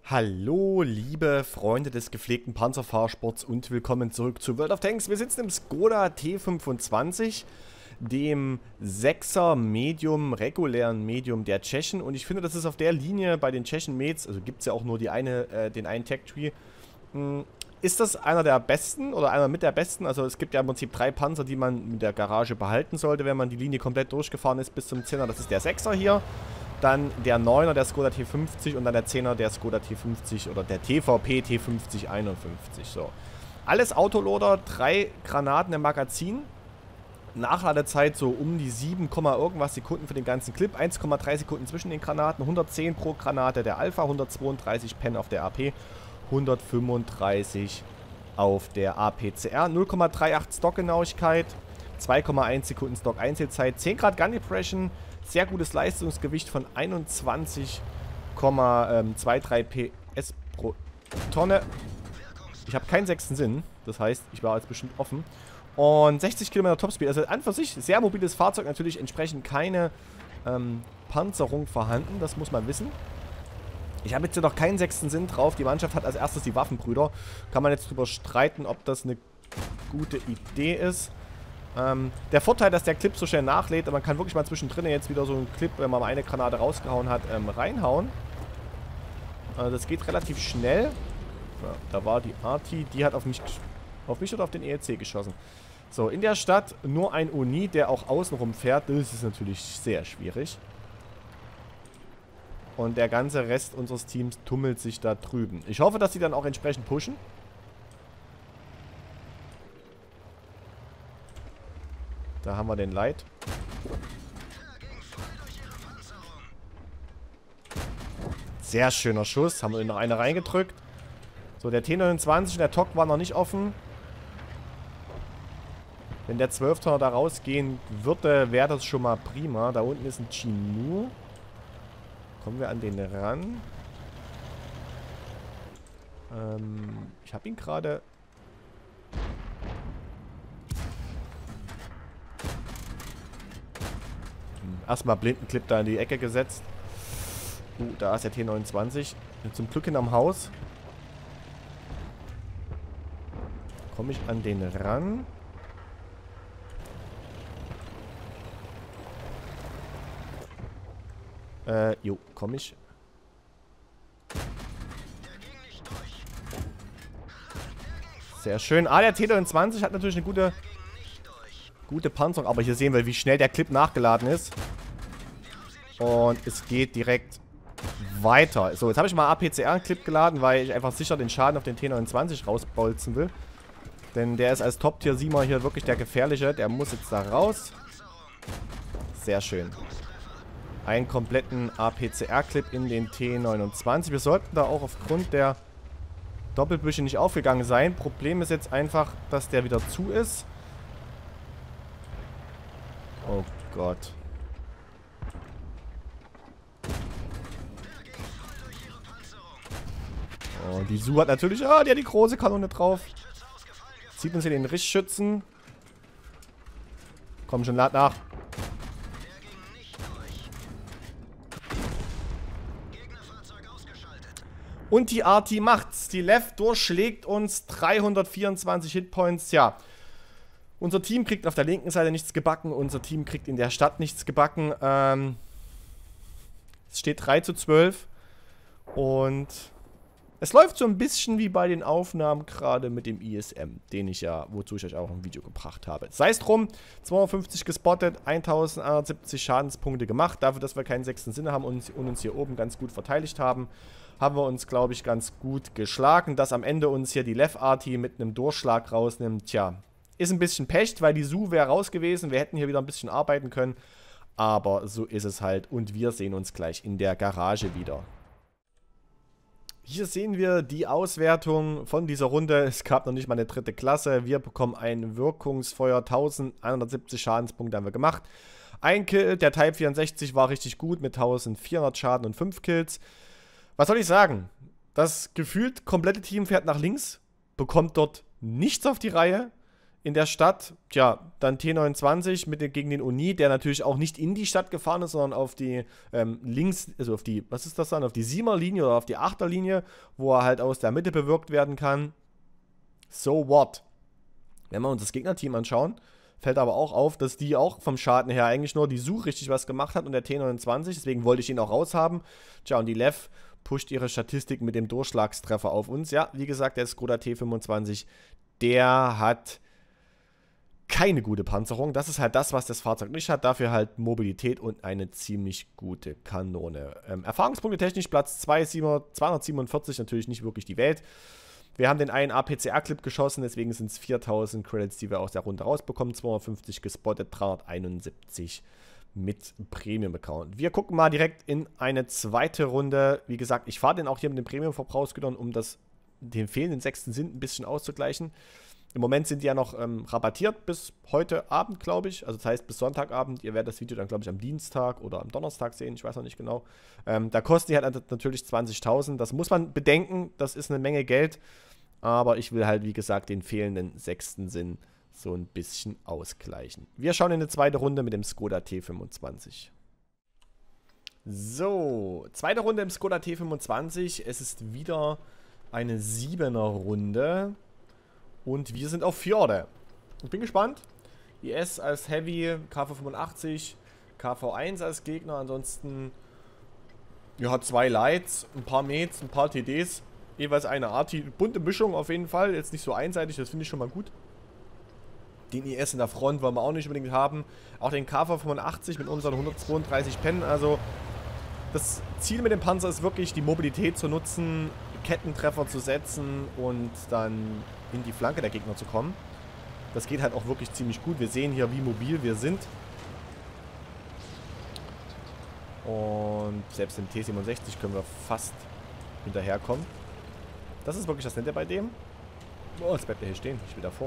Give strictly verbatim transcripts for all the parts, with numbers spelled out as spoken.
Hallo, liebe Freunde des gepflegten Panzerfahrsports und willkommen zurück zu World of Tanks. Wir sitzen im Skoda T fünfundzwanzig, dem sechser Medium, regulären Medium der Tschechen. Und ich finde, das ist auf der Linie bei den Tschechen Mates, also gibt es ja auch nur die eine, äh, den einen Tech-Tree, ist das einer der besten oder einer mit der besten? Also es gibt ja im Prinzip drei Panzer, die man mit der Garage behalten sollte, wenn man die Linie komplett durchgefahren ist bis zum Zehner. Das ist der sechser hier. Dann der neuner, der Skoda T fünfzig und dann der zehner, der Skoda T fünfzig oder der T V P T fünfzig einundfünfzig. So. Alles Autoloader, drei Granaten im Magazin. Nachladezeit so um die sieben, irgendwas Sekunden für den ganzen Clip. eins Komma drei Sekunden zwischen den Granaten. hundertzehn pro Granate der Alpha, hundertzweiunddreißig Pen auf der A P, hundertfünfunddreißig auf der A P C R. null Komma achtunddreißig Stockgenauigkeit, zwei Komma eins Sekunden Stock-Einzelzeit, zehn Grad Gun Depression. Sehr gutes Leistungsgewicht von einundzwanzig Komma dreiundzwanzig P S pro Tonne. Ich habe keinen sechsten Sinn. Das heißt, ich war jetzt bestimmt offen. Und sechzig Kilometer Topspeed. Also an für sich sehr mobiles Fahrzeug. Natürlich entsprechend keine ähm, Panzerung vorhanden. Das muss man wissen. Ich habe jetzt hier noch keinen sechsten Sinn drauf. Die Mannschaft hat als erstes die Waffenbrüder. Kann man jetzt drüber streiten, ob das eine gute Idee ist. Ähm, der Vorteil, dass der Clip so schnell nachlädt, man kann wirklich mal zwischendrin jetzt wieder so einen Clip, wenn man mal eine Granate rausgehauen hat, ähm, reinhauen. Also das geht relativ schnell. Ja, da war die Arti, die hat auf mich, auf mich oder auf den E L C geschossen. So, in der Stadt nur ein Uni, der auch außenrum fährt. Das ist natürlich sehr schwierig. Und der ganze Rest unseres Teams tummelt sich da drüben. Ich hoffe, dass sie dann auch entsprechend pushen. Da haben wir den Light. Sehr schöner Schuss. Haben wir noch eine reingedrückt. So, der T neunundzwanzig und der T O C war noch nicht offen. Wenn der zwölf-Tonner da rausgehen würde, wäre das schon mal prima. Da unten ist ein Chinu. Kommen wir an den ran. Ähm, ich habe ihn gerade... Erstmal blinden Clip da in die Ecke gesetzt. Uh, da ist der T neunundzwanzig. Zum Glück hinterm Haus. Komme ich an den ran? Äh, jo, komme ich. Sehr schön. Ah, der T neunundzwanzig hat natürlich eine gute... Gute Panzerung, aber hier sehen wir, wie schnell der Clip nachgeladen ist. Und es geht direkt weiter. So, jetzt habe ich mal A P C R-Clip geladen, weil ich einfach sicher den Schaden auf den T neunundzwanzig rausbolzen will. Denn der ist als Top-Tier siebener hier wirklich der gefährliche. Der muss jetzt da raus. Sehr schön. Einen kompletten A P C R-Clip in den T neunundzwanzig. Wir sollten da auch aufgrund der Doppelbüsche nicht aufgegangen sein. Problem ist jetzt einfach, dass der wieder zu ist. Oh Gott. Oh, die Su hat natürlich... Ah, die hat die große Kanone drauf. Zieht uns hier den Richtschützen. Komm schon, lad nach. Und die Arti macht's. Die Left durchschlägt uns dreihundertvierundzwanzig Hitpoints. Ja. Unser Team kriegt auf der linken Seite nichts gebacken. Unser Team kriegt in der Stadt nichts gebacken. Ähm, es steht drei zu zwölf. Und es läuft so ein bisschen wie bei den Aufnahmen gerade mit dem I S M. Den ich ja, wozu ich euch auch ein Video gebracht habe. Sei es drum, zweihundertfünfzig gespottet, eintausendeinhundertsiebzig Schadenspunkte gemacht. Dafür, dass wir keinen sechsten Sinne haben und, und uns hier oben ganz gut verteidigt haben, haben wir uns, glaube ich, ganz gut geschlagen. Dass am Ende uns hier die Left-Arti mit einem Durchschlag rausnimmt, tja... Ist ein bisschen Pech, weil die Su wäre raus gewesen. Wir hätten hier wieder ein bisschen arbeiten können. Aber so ist es halt. Und wir sehen uns gleich in der Garage wieder. Hier sehen wir die Auswertung von dieser Runde. Es gab noch nicht mal eine dritte Klasse. Wir bekommen ein Wirkungsfeuer. eintausendeinhundertsiebzig Schadenspunkte haben wir gemacht. Ein Kill, der Type vierundsechzig war richtig gut mit eintausendvierhundert Schaden und fünf Kills. Was soll ich sagen? Das gefühlt komplette Team fährt nach links. Bekommt dort nichts auf die Reihe. in der Stadt. Tja, dann T neunundzwanzig mit den, gegen den Uni, der natürlich auch nicht in die Stadt gefahren ist, sondern auf die ähm, links, also auf die, was ist das dann, auf die siebener Linie oder auf die achter Linie, wo er halt aus der Mitte bewirkt werden kann. So what? Wenn wir uns das Gegnerteam anschauen, fällt aber auch auf, dass die auch vom Schaden her eigentlich nur die Such richtig was gemacht hat und der T neunundzwanzig, deswegen wollte ich ihn auch raushaben. Tja, und die Lev pusht ihre Statistik mit dem Durchschlagstreffer auf uns. Ja, wie gesagt, der Skoda T fünfundzwanzig, der hat keine gute Panzerung. Das ist halt das, was das Fahrzeug nicht hat. Dafür halt Mobilität und eine ziemlich gute Kanone. Ähm, Erfahrungspunkte technisch Platz zwei, zweihundertsiebenundvierzig, natürlich nicht wirklich die Welt. Wir haben den einen A P C R-Clip geschossen, deswegen sind es viertausend Credits, die wir aus der Runde rausbekommen. zweihundertfünfzig gespottet, dreihunderteinundsiebzig mit Premium-Account. Wir gucken mal direkt in eine zweite Runde. Wie gesagt, ich fahre den auch hier mit den Premium-Verbrauchsgütern, um das, den fehlenden sechsten Sinn ein bisschen auszugleichen. Im Moment sind die ja noch ähm, rabattiert bis heute Abend, glaube ich. Also das heißt bis Sonntagabend. Ihr werdet das Video dann, glaube ich, am Dienstag oder am Donnerstag sehen. Ich weiß noch nicht genau. Ähm, da kosten die halt natürlich zwanzigtausend. Das muss man bedenken. Das ist eine Menge Geld. Aber ich will halt, wie gesagt, den fehlenden sechsten Sinn so ein bisschen ausgleichen. Wir schauen in eine zweite Runde mit dem Skoda T fünfundzwanzig. So, zweite Runde im Skoda T fünfundzwanzig. Es ist wieder eine siebener Runde. Und wir sind auf Fjorde. Ich bin gespannt. I S als Heavy, K V fünfundachtzig, K V eins als Gegner. Ansonsten, ja, zwei Lights, ein paar Mets, ein paar T Ds. Jeweils eine Art. Bunte Mischung auf jeden Fall. Jetzt nicht so einseitig, das finde ich schon mal gut. Den I S in der Front wollen wir auch nicht unbedingt haben. Auch den K V fünfundachtzig mit unseren hundertzweiunddreißig Pennen. Also, das Ziel mit dem Panzer ist wirklich, die Mobilität zu nutzen, Kettentreffer zu setzen und dann in die Flanke der Gegner zu kommen. Das geht halt auch wirklich ziemlich gut. Wir sehen hier, wie mobil wir sind. Und selbst im T siebenundsechzig können wir fast hinterherkommen. Das ist wirklich das Nette bei dem. Oh, jetzt bleibt er hier stehen. Ich will davor.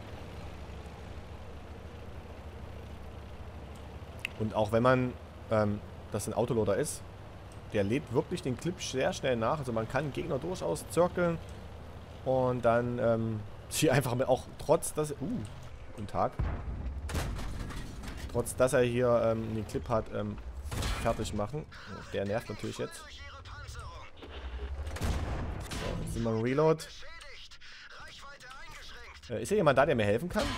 Und auch wenn man ähm, das ein Autoloader ist, der lädt wirklich den Clip sehr schnell nach. Also man kann Gegner durchaus zirkeln und dann ähm, sie einfach mit, auch trotz, dass... Uh, guten Tag. Trotz, dass er hier ähm, den Clip hat, ähm, fertig machen. Der nervt natürlich jetzt. So, jetzt sind wir im Reload. Äh, ist hier jemand da, der mir helfen kann?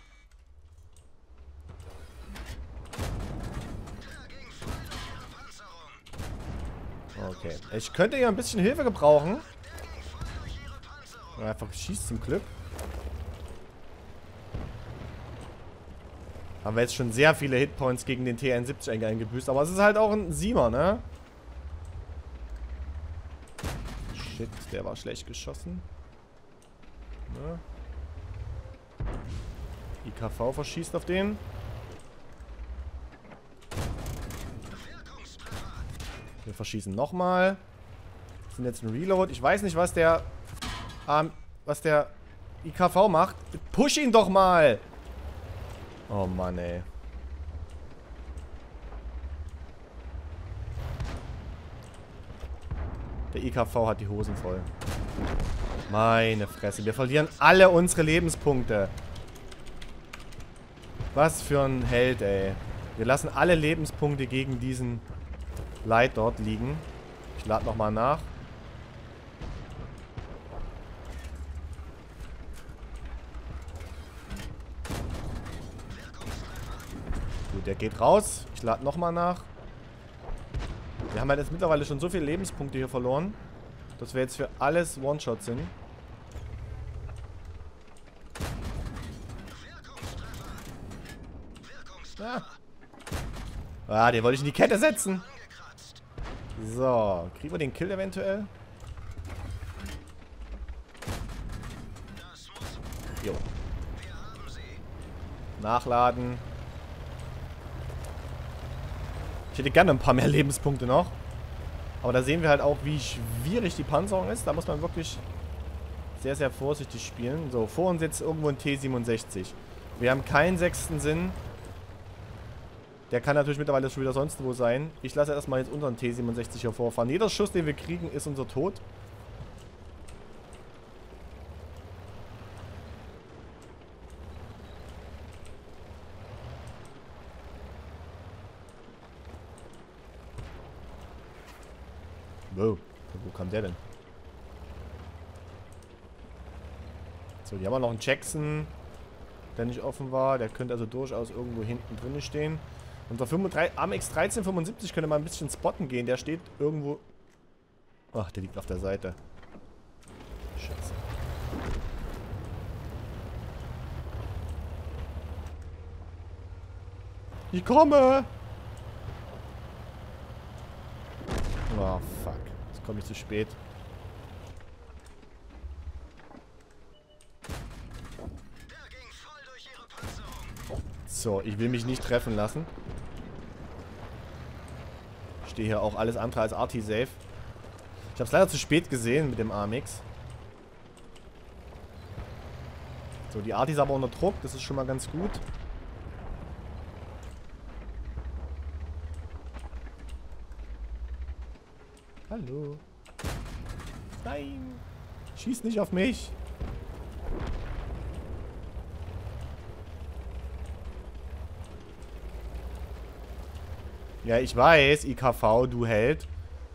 Okay. Ich könnte hier ein bisschen Hilfe gebrauchen. Einfach schießt zum Clip. Haben wir jetzt schon sehr viele Hitpoints gegen den T einundsiebzig eingebüßt. Aber es ist halt auch ein Siemer, ne? Shit, der war schlecht geschossen. Ne? I K V verschießt auf den. Wir verschießen nochmal. Sind jetzt ein Reload. Ich weiß nicht, was der ähm, was der I K V macht. Push ihn doch mal! Oh Mann, ey. Der I K V hat die Hosen voll. Meine Fresse. Wir verlieren alle unsere Lebenspunkte. Was für ein Held, ey. Wir lassen alle Lebenspunkte gegen diesen Light dort liegen. Ich lade nochmal nach. Gut, der geht raus. Ich lade nochmal nach. Wir haben halt jetzt mittlerweile schon so viele Lebenspunkte hier verloren, dass wir jetzt für alles One-Shot sind. Ah. Ah, den wollte ich in die Kette setzen. So, kriegen wir den Kill eventuell? Jo. Nachladen. Ich hätte gerne ein paar mehr Lebenspunkte noch. Aber da sehen wir halt auch, wie schwierig die Panzerung ist. Da muss man wirklich sehr, sehr vorsichtig spielen. So, vor uns jetzt irgendwo ein T siebenundsechzig. Wir haben keinen sechsten Sinn. Der kann natürlich mittlerweile schon wieder sonst wo sein. Ich lasse erstmal jetzt unseren T siebenundsechzig hier vorfahren. Jeder Schuss, den wir kriegen, ist unser Tod. kommt der denn? So, hier haben wir noch einen Jackson, der nicht offen war. Der könnte also durchaus irgendwo hinten drin stehen. Unser A M X dreizehn fünfundsiebzig könnte mal ein bisschen spotten gehen. Der steht irgendwo... Ach, der liegt auf der Seite. Scheiße. Ich komme! Oh, fuck. Jetzt komme ich zu spät. So, ich will mich nicht treffen lassen. Ich stehe hier auch alles andere als R T-safe. Ich habe es leider zu spät gesehen mit dem A M X. So, die Arti ist aber unter Druck. Das ist schon mal ganz gut. Hallo. Nein. Schieß nicht auf mich. Ja, ich weiß, I K V, du Held.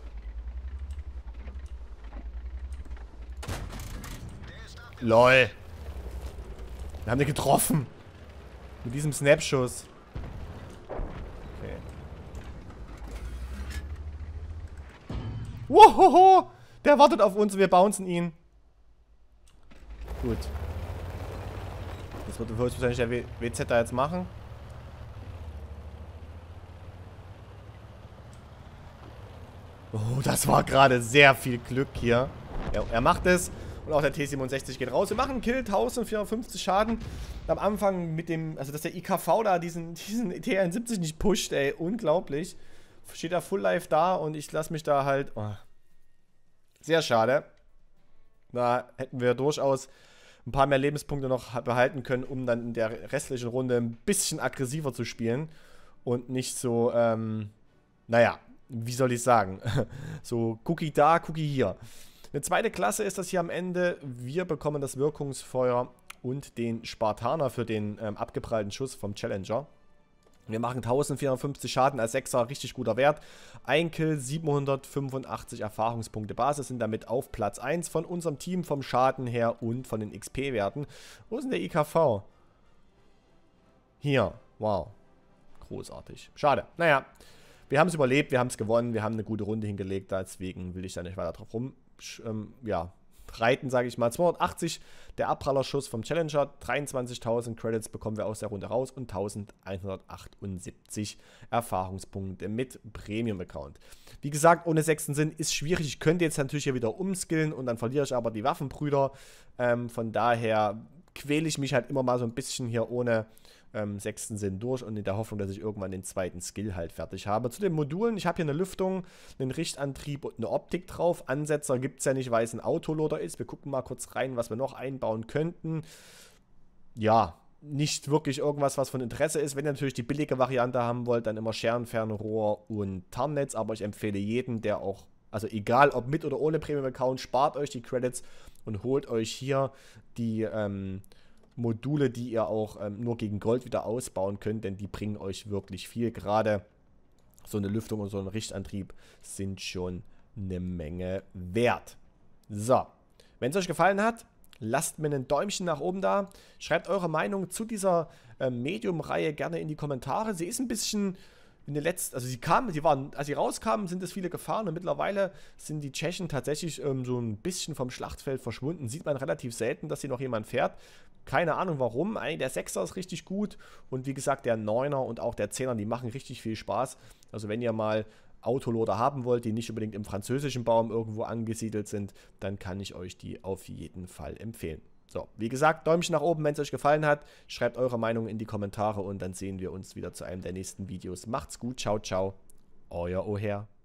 LOL. Wir haben den getroffen. Mit diesem Snapschuss. Okay. Wohoho! Der wartet auf uns und wir bouncen ihn. Gut. Das wird höchstwahrscheinlich der W Z da jetzt machen. Oh, das war gerade sehr viel Glück hier. Er, er macht es. Und auch der T siebenundsechzig geht raus. Wir machen einen Kill, eintausendvierhundertfünfzig Schaden. Am Anfang mit dem, also dass der I K V da diesen, diesen T einundsiebzig nicht pusht, ey. Unglaublich. Steht da Full Life da und ich lasse mich da halt... Oh. Sehr schade. Da hätten wir durchaus ein paar mehr Lebenspunkte noch behalten können, um dann in der restlichen Runde ein bisschen aggressiver zu spielen. Und nicht so, ähm, naja, wie soll ich sagen? So Cookie da, Cookie hier. Eine zweite Klasse ist das hier am Ende. Wir bekommen das Wirkungsfeuer und den Spartaner für den ähm, abgeprallten Schuss vom Challenger. Wir machen eintausendvierhundertfünfzig Schaden als Sechser, richtig guter Wert. Ein Kill, siebenhundertfünfundachtzig Erfahrungspunkte Basis, sind damit auf Platz eins von unserem Team vom Schaden her und von den X P-Werten. Wo ist denn der I K V? Hier, wow. Großartig. Schade. Naja, wir haben es überlebt, wir haben es gewonnen, wir haben eine gute Runde hingelegt, deswegen will ich da nicht weiter drauf rum, ähm, ja, reiten, sage ich mal. zweihundertachtzig, der Abprallerschuss vom Challenger, dreiundzwanzigtausend Credits bekommen wir aus der Runde raus und eintausendeinhundertachtundsiebzig Erfahrungspunkte mit Premium-Account. Wie gesagt, ohne sechsten Sinn ist schwierig. Ich könnte jetzt natürlich hier wieder umskillen und dann verliere ich aber die Waffenbrüder. Ähm, von daher quäle ich mich halt immer mal so ein bisschen hier ohne ähm, sechsten Sinn durch und in der Hoffnung, dass ich irgendwann den zweiten Skill halt fertig habe. Zu den Modulen, ich habe hier eine Lüftung, einen Richtantrieb und eine Optik drauf. Ansetzer gibt es ja nicht, weil es ein Autoloader ist. Wir gucken mal kurz rein, was wir noch einbauen könnten. Ja, nicht wirklich irgendwas, was von Interesse ist. Wenn ihr natürlich die billige Variante haben wollt, dann immer Scherenfernrohr und Tarnnetz. Aber ich empfehle jeden, der auch, also egal ob mit oder ohne Premium-Account, spart euch die Credits und holt euch hier die ähm, Module, die ihr auch ähm, nur gegen Gold wieder ausbauen könnt, denn die bringen euch wirklich viel. Gerade so eine Lüftung und so ein Richtantrieb sind schon eine Menge wert. So, wenn es euch gefallen hat, lasst mir ein Däumchen nach oben da. Schreibt eure Meinung zu dieser äh, Medium-Reihe gerne in die Kommentare. Sie ist ein bisschen in den letzten, also sie kamen, sie waren, als sie rauskamen, sind es viele gefahren und mittlerweile sind die Tschechen tatsächlich ähm, so ein bisschen vom Schlachtfeld verschwunden. Sieht man relativ selten, dass hier noch jemand fährt. Keine Ahnung warum. Eigentlich der Sechser ist richtig gut und wie gesagt der Neuner und auch der Zehner, die machen richtig viel Spaß. Also wenn ihr mal Autoloader haben wollt, die nicht unbedingt im französischen Baum irgendwo angesiedelt sind, dann kann ich euch die auf jeden Fall empfehlen. So, wie gesagt, Däumchen nach oben, wenn es euch gefallen hat. Schreibt eure Meinung in die Kommentare und dann sehen wir uns wieder zu einem der nächsten Videos. Macht's gut, ciao, ciao, euer Oher.